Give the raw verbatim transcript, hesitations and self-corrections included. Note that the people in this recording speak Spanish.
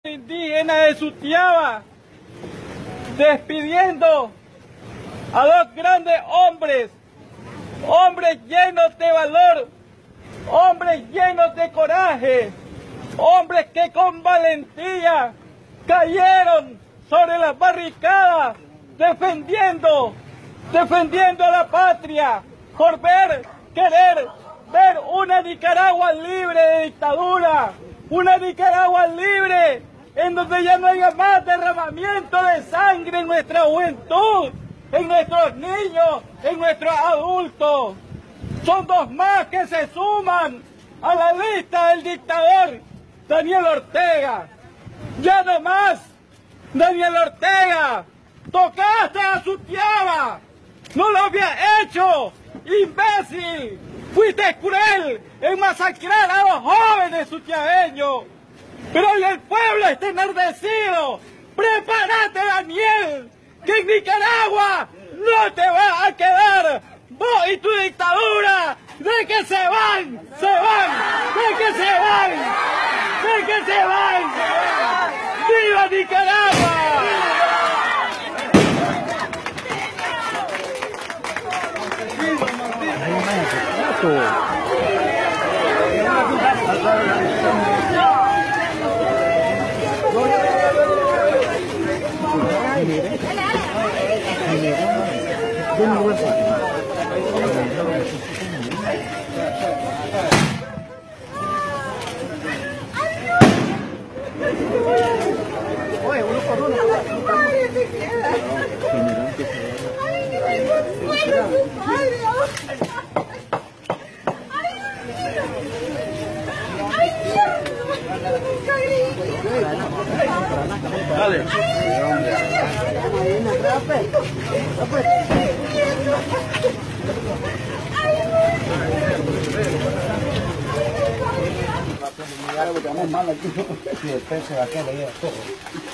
Indígena de Sutiaba, despidiendo a dos grandes hombres, hombres llenos de valor, hombres llenos de coraje, hombres que con valentía cayeron sobre las barricadas defendiendo, defendiendo a la patria por ver, querer ver una Nicaragua libre de dictadura, una Nicaragua libre en donde ya no haya más derramamiento de sangre en nuestra juventud, en nuestros niños, en nuestros adultos. Son dos más que se suman a la lista del dictador Daniel Ortega. Ya no más, Daniel Ortega, tocaste a Sutiaba, no lo había hecho, imbécil, fuiste cruel en masacrar a los jóvenes sutiabeños. Pero hoy el pueblo está enardecido. Prepárate, Daniel, que en Nicaragua no te va a quedar. Vos y tu dictadura, de que se van, se van, de que se van, de que se van. ¡Viva Nicaragua! Oye, uno por uno. Dale. Mira lo que tenemos mal aquí. Si después se va a quedar ahí.